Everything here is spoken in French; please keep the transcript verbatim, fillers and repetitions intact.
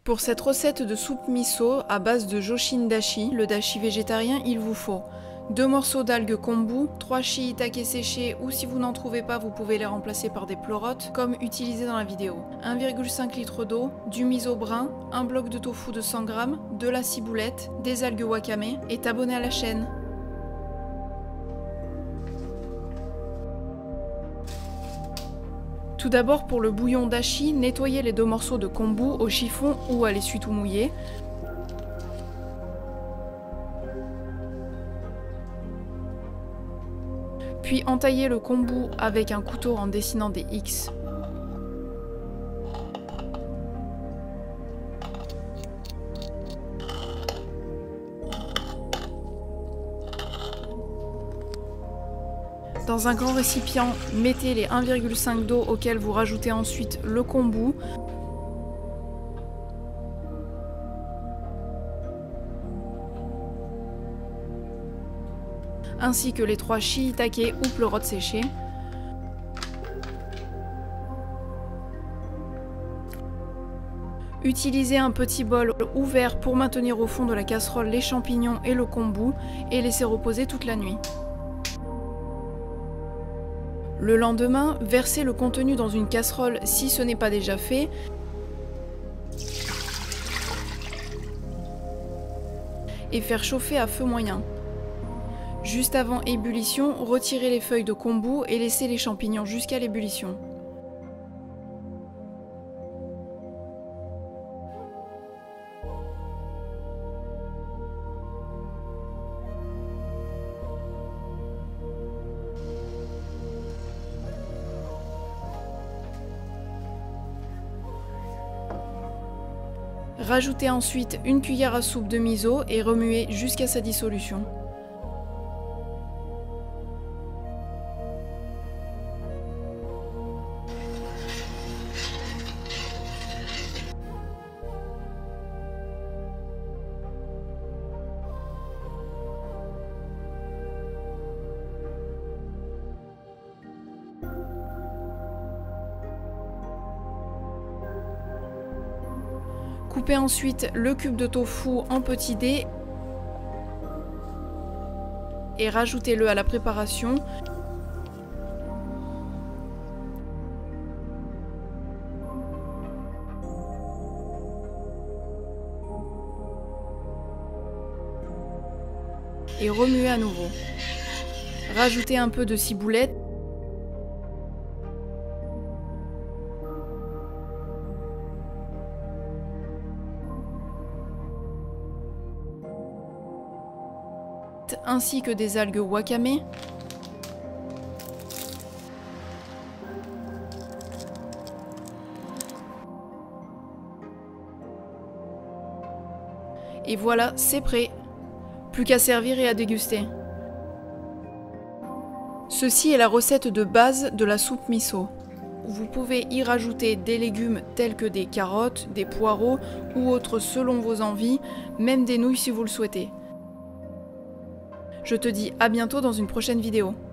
Pour cette recette de soupe miso à base de joshin dashi, le dashi végétarien, il vous faut deux morceaux d'algues kombu, trois shiitake séchés ou si vous n'en trouvez pas, vous pouvez les remplacer par des pleurotes, comme utilisé dans la vidéo. un virgule cinq litre d'eau, du miso brun, un bloc de tofu de cent grammes, de la ciboulette, des algues wakame et t'abonner à la chaîne. Tout d'abord, pour le bouillon dashi, nettoyez les deux morceaux de kombu au chiffon ou à l'essuie-tout mouillé. Puis entaillez le kombu avec un couteau en dessinant des X. Dans un grand récipient, mettez les un virgule cinq d'eau auquel vous rajoutez ensuite le kombu. Ainsi que les trois shiitake ou pleurotes séchées. Utilisez un petit bol ouvert pour maintenir au fond de la casserole les champignons et le kombu et laissez reposer toute la nuit. Le lendemain, versez le contenu dans une casserole si ce n'est pas déjà fait. Et faire chauffer à feu moyen. Juste avant ébullition, retirez les feuilles de kombu et laissez les champignons jusqu'à l'ébullition. Rajoutez ensuite une cuillère à soupe de miso et remuez jusqu'à sa dissolution. Coupez ensuite le cube de tofu en petits dés et rajoutez-le à la préparation. Et remuez à nouveau. Rajoutez un peu de ciboulette. Ainsi que des algues wakame. Et voilà, c'est prêt. Plus qu'à servir et à déguster. Ceci est la recette de base de la soupe miso. Vous pouvez y rajouter des légumes tels que des carottes, des poireaux ou autres selon vos envies, même des nouilles si vous le souhaitez. Je te dis à bientôt dans une prochaine vidéo.